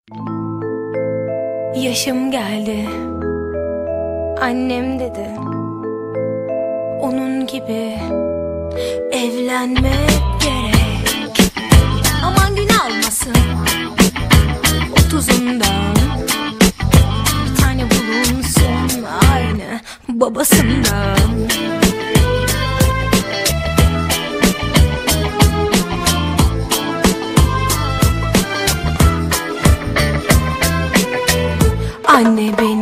Yaşım geldi, annem dedi, onun gibi evlenmek gerek. Aman gün almasın 30'undan, bir tane bulunsun aynı babasından. Anne beni